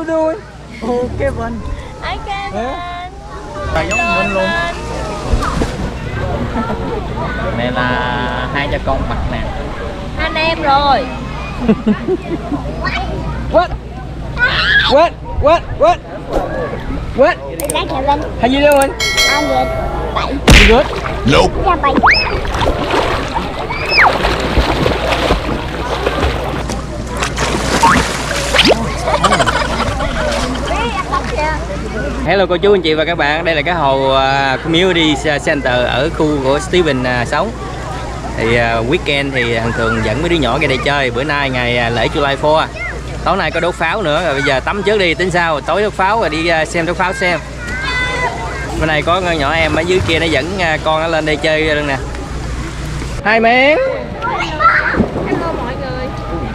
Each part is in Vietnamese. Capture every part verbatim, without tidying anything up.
doing? Oh, Kevin. Hi Kevin. Là giống mình luôn. Này là hai cha con mặt nè. Anh em rồi. What? What? What? What? What? Is that Kevin? How you doing? I'm good. Bye. You good? Nope. Yeah, bye. Hello cô chú anh chị và các bạn, đây là cái hồ uh, Community Center ở khu của Steven uh, sống. Thì uh, weekend thì thường thường dẫn mấy đứa nhỏ ra đây chơi. Bữa nay ngày uh, lễ July fourth, tối nay có đốt pháo nữa, rồi bây giờ tắm trước đi tính sao, tối đốt pháo rồi đi uh, xem đốt pháo xem. Bên này có nhỏ em ở dưới kia nó dẫn uh, con nó lên đây chơi luôn nè. Hai mén. Hello mọi người.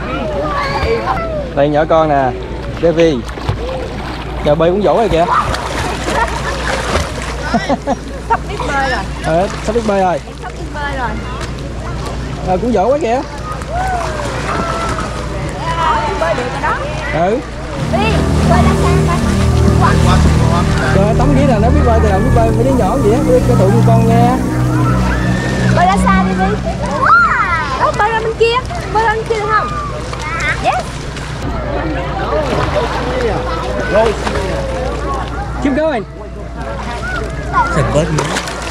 Đây nhỏ con nè, Devi. Giờ bơi cũng dỗ rồi kìa. Sắp biết bơi rồi. Ờ, sắp biết bơi rồi. Em sắp biết bơi rồi. Ờ, cũng dỗ quá kìa. Bơi được rồi đó. Ừ. Đi, bơi ra xa coi. Rồi tắm nghĩ là nó biết bơi thì nào biết bơi mấy đứa nhỏ vậy á, cái tụi con nghe. Bơi ra xa đi đi. Đó, bơi ra bên kia. Bơi ra bên kia được không? Yes. Keep going. Thật bớt nữa.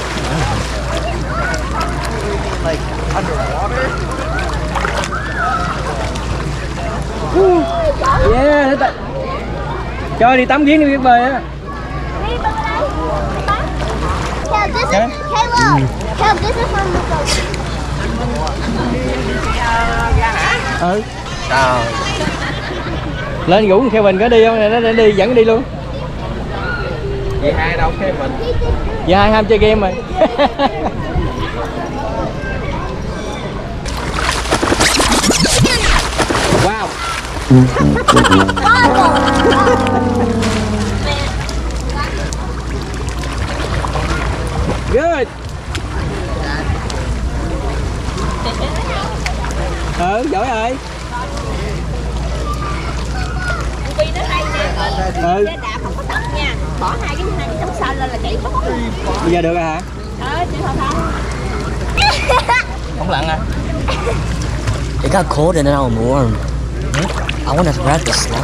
Yeah, cho đi tắm giếng đi biết bơi á. Đi bơi đây. Caleb, this is Caleb. Caleb, this is from the boat. Ừ. Sao? Lên rủ Kevin có đi không? Nó để đi dẫn đi luôn. Vậy hai đâu Kevin? Vậy hai ham chơi game rồi. Wow. Good. Ừ, giỏi rồi. Vì nó hay nè. Ừ. Xe đạp không có tóc nha. Bỏ hai cái hai cái tấm xanh lên là chạy mất. Bây giờ được rồi hả? Ờ, chị không không. Không lặn à? It got cold and then I was warm. I want to grab the slide.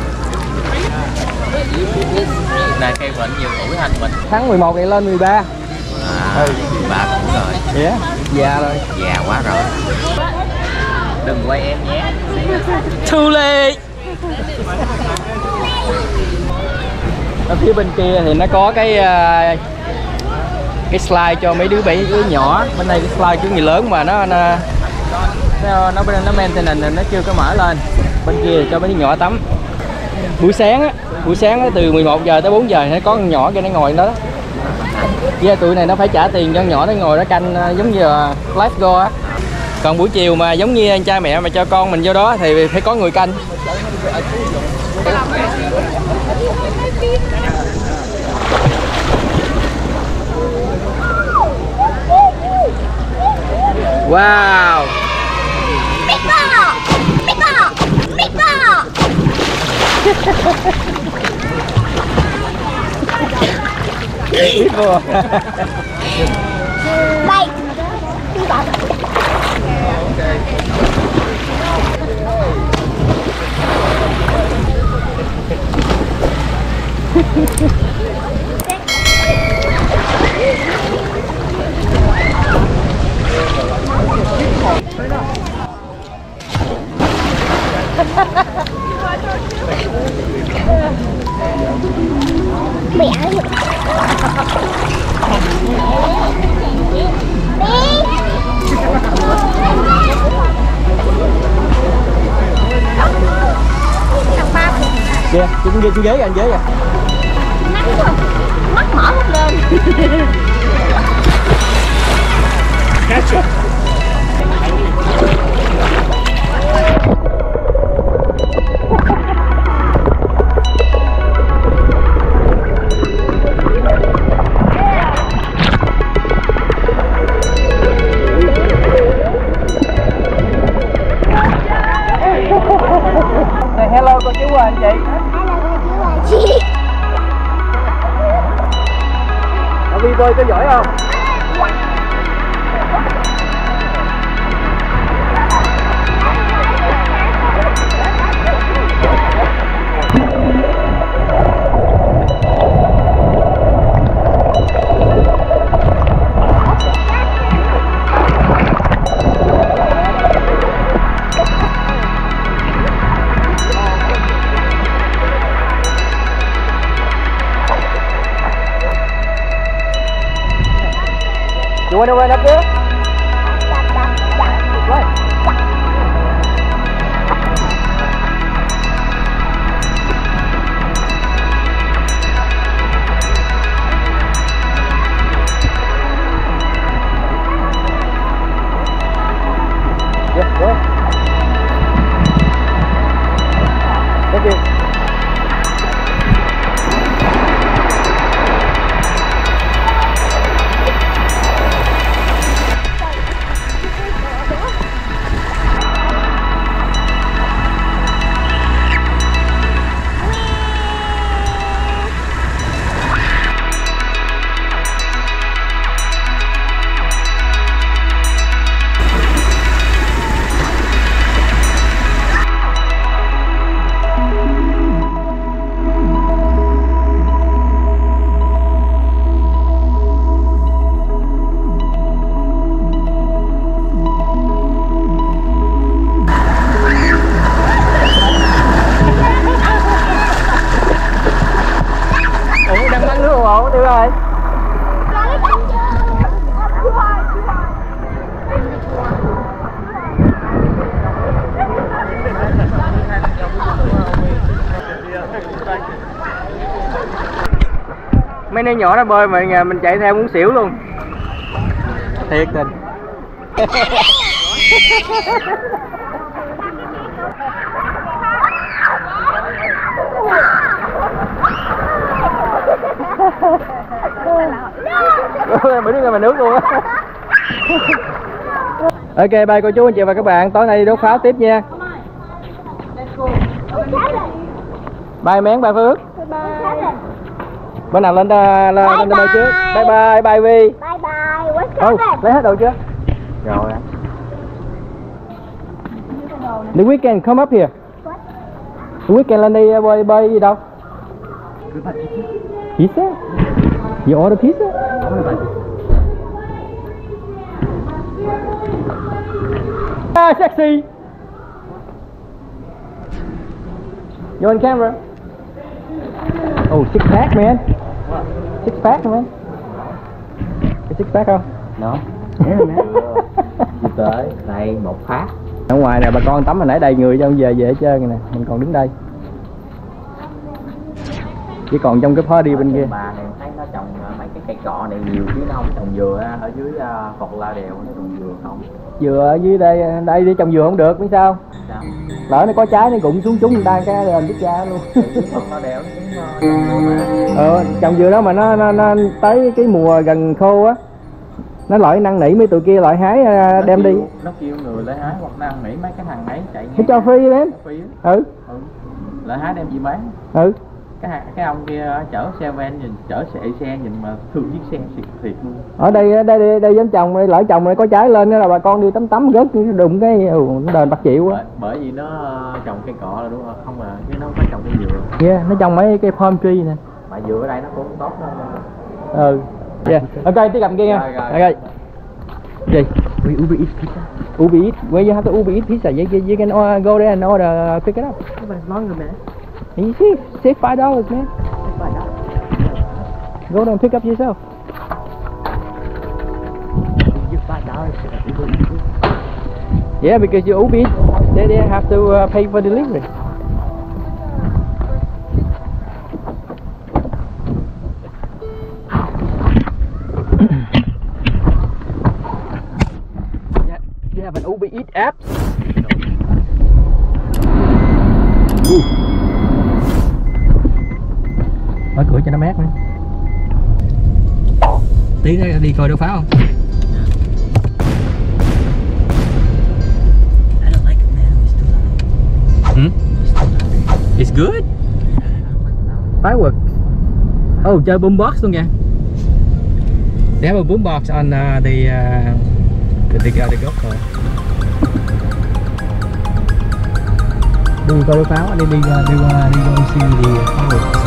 Này cây bệnh nhiều tuổi anh mình. Tháng mười một này lên mười ba. À, ừ. Bà cũng rồi. Dạ, yeah. Già rồi. Già quá rồi. Đừng quay em nhé. Too late. Ở phía bên kia thì nó có cái uh, cái slide cho mấy đứa bảy đứa nhỏ. Bên đây cái slide của người lớn mà nó nó nó nó, nó maintenance nó chưa có mở lên. Bên kia thì cho mấy đứa nhỏ tắm. Buổi sáng á, buổi sáng á, từ mười một giờ tới bốn giờ nó có con nhỏ kia nó ngồi đó. Yeah, tụi này nó phải trả tiền cho con nhỏ nó ngồi đó canh giống như là lifeguard á. Còn buổi chiều mà giống như anh cha mẹ mà cho con mình vô đó thì phải có người canh. Wow. Meatball! Meatball! Meatball! Meatball. Bye. Meatball. Mẹ ơi. Kìa, chú ghế, chú ghế kìa, anh ghế kìa. Nắng không? Mắt mở hết lên. Hello cô chú và anh chị. Vi bơi có giỏi không? You want to run up there? Right. Yeah, go. Thank you. Được rồi. Mấy đứa nhỏ nó bơi mà mình chạy theo muốn xỉu luôn. Thiệt tình. Mấy đứa mà nước luôn á. Ok, bye cô chú anh chị và các bạn, tối nay đi đốt pháo tiếp nha. Bye Mén, bye Phước. Bữa nào lên lên lên bye trước. Bye bye, bye Vi. Bye bye. What's oh, lấy hết đồ chưa? Rồi. The weekend come up here. The weekend lên đi bơi bơi gì đâu? Pizza? You order pizza? Ah, sexy. You on camera? Oh, six pack, man. Six pack, man. Cái six pack không? No. Yeah, man. Đi tới đây một phát. Ở ngoài nè, bà con tắm hồi nãy đầy người cho về về hết trơn rồi nè, mình còn đứng đây. Chỉ còn trong cái party bên kia. Bà này thấy nó trồng mấy cái cây cọ này nhiều chứ nó không trồng dừa ở dưới uh, Phật La Đèo nó trồng dừa không? Dừa ở dưới đây, đây đi trồng dừa không được, biết sao? Sao? Lỡ nó có trái nó cũng xuống trúng người ta cái đền biết cha luôn. Phật La Đèo nó cũng trồng dừa mà. Ờ, trồng dừa đó mà nó, nó, nó tới cái mùa gần khô á, nó loại năn nỉ mấy tụi kia loại hái nó đem kêu, đi. Nó kêu người lấy hái hoặc năn nỉ mấy cái thằng ấy chạy Nó cho free lên. Free. Ừ. Ừ. Lại hái đem gì bán. Ừ. Cái cái ông kia chở xe van nhìn chở xe xe nhìn mà thương chiếc xe thiệt thiệt luôn. Ở đây đây đây, đây giống trồng đây, lỡ trồng này có trái lên đó là bà con đi tắm tắm rớt đụng cái ừ, nó đền bạc chịu quá. Bởi, bởi vì nó trồng cây cọ là đúng không? Không mà chứ nó không phải trồng cây dừa. Yeah, nó trồng mấy cây palm tree nè. Mà dừa ở đây nó cũng tốt đó. Ừ. Yeah. Ok, tiếp cầm kia nha. Ok. Gì? We Uber Eats pizza. Uber Eats? Where you have to Uber Eats pizza? You, you, you can uh, go there and order, pick it up. Longer man. And you see, save five dollars, man. Five dollars. Go there and pick up yourself. You five dollars for the Uber Eats. Yeah, because you Uber Eats, they, they have to uh, pay for delivery. You have an Uber Eats app? Uh. Mở cửa cho nó mát nữa. Tí nữa đi coi đốt pháo không? I don't like it, man. It's too loud. Hmm? It's good. Fireworks. Oh, chơi boombox luôn kìa. They have a boombox on uh, the uh, the the, uh, the golf course. Đi coi pháo, đi đi đi qua đi qua đi xem gì pháo.